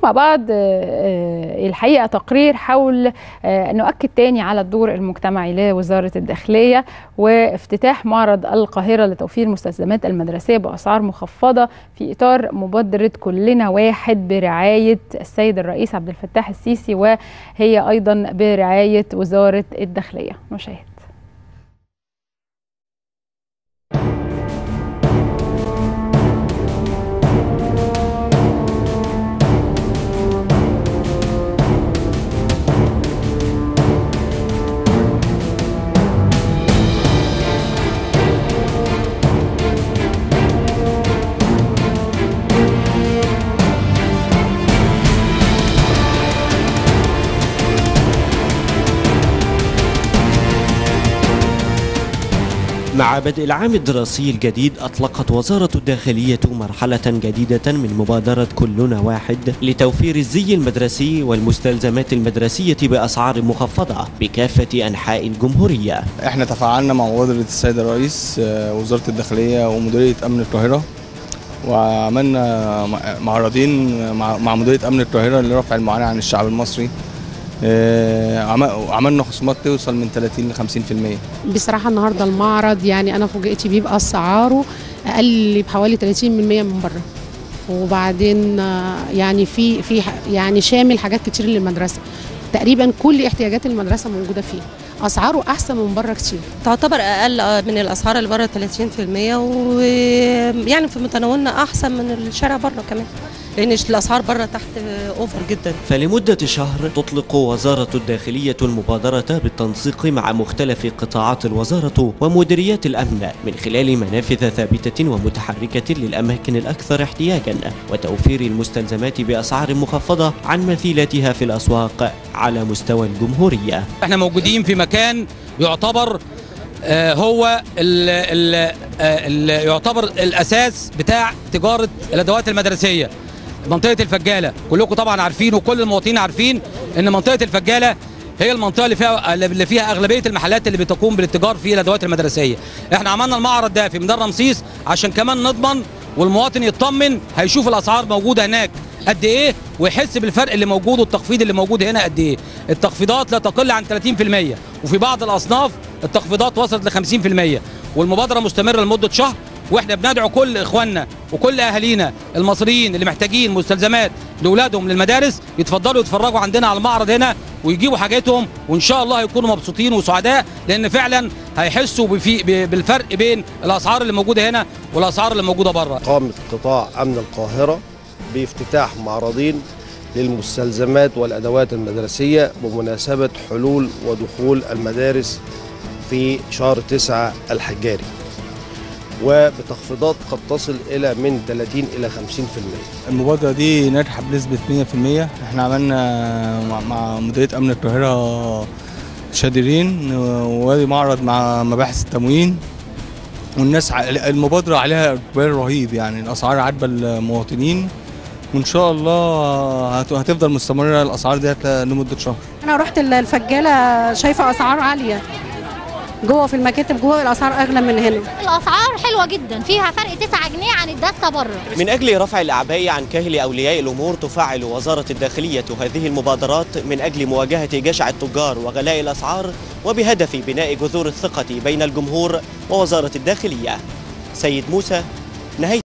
مع بعض الحقيقة تقرير حول نؤكد تاني على الدور المجتمعي لوزارة الداخلية وافتتاح معرض القاهرة لتوفير مستلزمات المدرسية بأسعار مخفضة في إطار مبادرة كلنا واحد برعاية السيد الرئيس عبد الفتاح السيسي، وهي أيضا برعاية وزارة الداخلية. نشاهد. مع بدء العام الدراسي الجديد أطلقت وزارة الداخلية مرحلة جديدة من مبادرة كلنا واحد لتوفير الزي المدرسي والمستلزمات المدرسية بأسعار مخفضة بكافة أنحاء الجمهورية. احنا تفاعلنا مع مبادرة السيد الرئيس وزارة الداخلية ومديرية أمن القاهرة، وعملنا معرضين مع مديرية أمن القاهرة لرفع المعاناة عن الشعب المصري. عملنا خصومات توصل من 30 ل 50%. بصراحه النهارده المعرض يعني انا فوجئت بيه باسعاره اقل بحوالي 30% من بره، وبعدين يعني في يعني شامل حاجات كتير للمدرسه، تقريبا كل احتياجات المدرسه موجوده فيه. اسعاره احسن من بره كتير، تعتبر اقل من الاسعار اللي بره 30%، ويعني في متناولنا احسن من الشارع بره كمان، لأن الأسعار بره تحت أوفر جدا. فلمدة شهر تطلق وزارة الداخلية المبادرة بالتنسيق مع مختلف قطاعات الوزارة ومديريات الأمن من خلال منافذ ثابتة ومتحركة للأماكن الأكثر احتياجا وتوفير المستلزمات بأسعار مخفضة عن مثيلاتها في الأسواق على مستوى الجمهورية. احنا موجودين في مكان يعتبر هو يعتبر الأساس بتاع تجارة الأدوات المدرسية. منطقة الفجالة كلكم طبعا عارفين وكل المواطنين عارفين ان منطقة الفجالة هي المنطقة اللي فيها أغلبية المحلات اللي بتقوم بالاتجار في الأدوات المدرسية. احنا عملنا المعرض ده في ميدان رمسيس عشان كمان نضمن والمواطن يطمن، هيشوف الأسعار موجودة هناك قد ايه ويحس بالفرق اللي موجود والتخفيض اللي موجود هنا قد ايه. التخفيضات لا تقل عن 30%، وفي بعض الأصناف التخفيضات وصلت ل 50%، والمبادرة مستمرة لمدة شهر. واحنا بندعو كل اخواننا وكل اهالينا المصريين اللي محتاجين مستلزمات لاولادهم للمدارس يتفضلوا يتفرجوا عندنا على المعرض هنا ويجيبوا حاجاتهم، وان شاء الله هيكونوا مبسوطين وسعداء، لان فعلا هيحسوا بالفرق بين الاسعار اللي موجوده هنا والاسعار اللي موجوده بره. قامت قطاع امن القاهره بافتتاح معرضين للمستلزمات والادوات المدرسيه بمناسبه حلول ودخول المدارس في شهر 9 الحجاري، وبتخفيضات قد تصل إلى من 30 إلى 50%. المبادرة دي ناجحة بنسبة 100%. احنا عملنا مع مديرية أمن القاهرة شادرين ووادي معرض مع مباحث التموين، والناس المبادرة عليها إقبال رهيب، يعني الأسعار عاجبة المواطنين، وإن شاء الله هتفضل مستمرة الأسعار دي لمدة شهر. أنا رحت الفجالة شايفة أسعار عالية جوه في المكاتب، جوه الاسعار اغلى من هنا. الاسعار حلوه جدا، فيها فرق 9 جنيه عن الدسه بره. من اجل رفع الاعباء عن كاهل اولياء الامور تفعل وزاره الداخليه هذه المبادرات من اجل مواجهه جشع التجار وغلاء الاسعار، وبهدف بناء جذور الثقه بين الجمهور ووزاره الداخليه. سيد موسى، نهاية